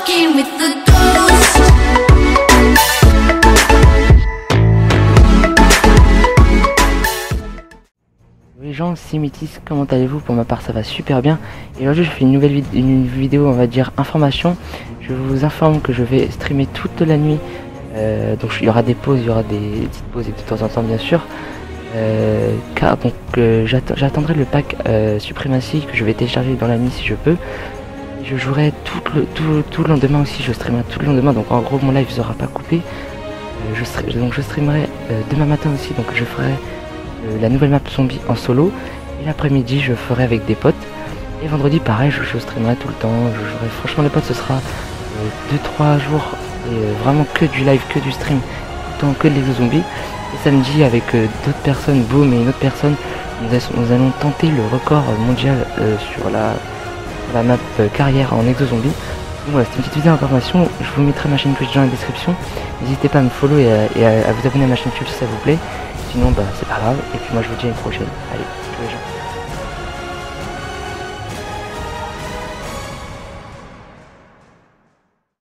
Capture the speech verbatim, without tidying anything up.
fucking with the ghost. Les gens, c'est Métis, comment allez-vous? Pour ma part ça va super bien. Et aujourd'hui je fais une nouvelle vid une vidéo, on va dire information. Je vous informe que je vais streamer toute la nuit. Euh, donc il y aura des pauses, il y aura des, des petites pauses et de temps en temps bien sûr. Euh, car donc euh, j'attendrai le pack euh, Suprématie que je vais télécharger dans la nuit si je peux. Je jouerai tout le, tout, tout le lendemain aussi, je streamerai tout le lendemain, donc en gros mon live ne sera pas coupé. Euh, je, serai, donc je streamerai euh, demain matin aussi, donc je ferai euh, la nouvelle map zombie en solo. Et l'après-midi je ferai avec des potes. Et vendredi pareil, je, je streamerai tout le temps, je jouerai, franchement les potes ce sera deux trois jours, et, euh, vraiment que du live, que du stream, tout le temps que de l'exo zombie. Et samedi avec euh, d'autres personnes, Boom et une autre personne, nous, nous allons tenter le record mondial euh, sur la, la map euh, carrière en exo zombie. Donc voilà, c'est une petite vidéo d'information, je vous mettrai ma chaîne Twitch dans la description. N'hésitez pas à me follow et, à, et à, à vous abonner à ma chaîne Twitch si ça vous plaît. Sinon bah c'est pas grave, et puis moi je vous dis à une prochaine. Allez, tous les gens.